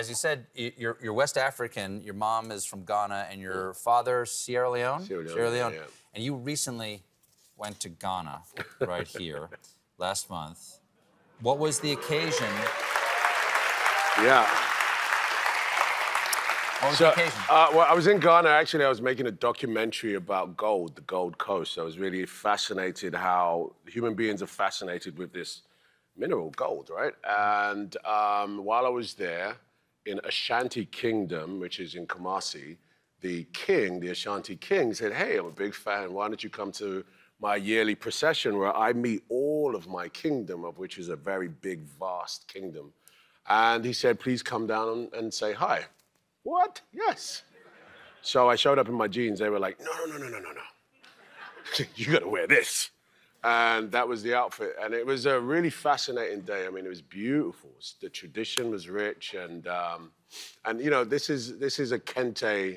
as you said, you're West African. Your mom is from Ghana, and your father Sierra Leone. Sierra Leone. Yeah. And you recently went to Ghana, right here, last month. What was the occasion? Yeah. What was the occasion? Well, I was in Ghana. Actually, I was making a documentary about gold, the Gold Coast. I was really fascinated how human beings are fascinated with this mineral, gold, right? And while I was there, in Ashanti Kingdom, which is in Kumasi, the king, the Ashanti king, said, hey, I'm a big fan. Why don't you come to my yearly procession where I meet all of my kingdom, of which is a very big, vast kingdom. And he said, please come down and say hi. What? Yes. So I showed up in my jeans. They were like, no. You gotta wear this. And that was the outfit. And it was a really fascinating day. I mean, it was beautiful. The tradition was rich. And you know, this is a Kente,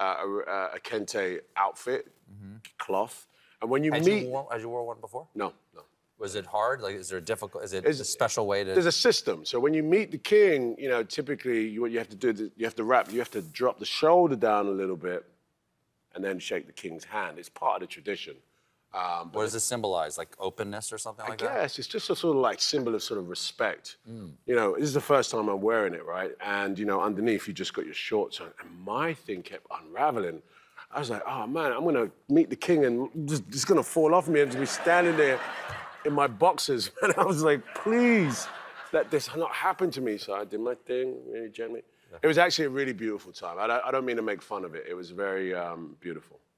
outfit, cloth. And when you meet... Had you wore one before? No. Was it hard? Like, is there a special way to... There's a system. So when you meet the king, you know, typically what you have to do is you have to drop the shoulder down a little bit and then shake the king's hand. It's part of the tradition. What does this symbolize? Like openness or something like that? I guess it's just a sort of like symbol of sort of respect. You know, this is the first time I'm wearing it, right? And, you know, underneath you just got your shorts on. And my thing kept unraveling. I was like, oh man, I'm gonna meet the king and just gonna fall off me and just be standing there in my boxers. And I was like, please, let this not happen to me. So I did my thing really gently. Yeah. It was actually a really beautiful time. I don't mean to make fun of it. It was very beautiful.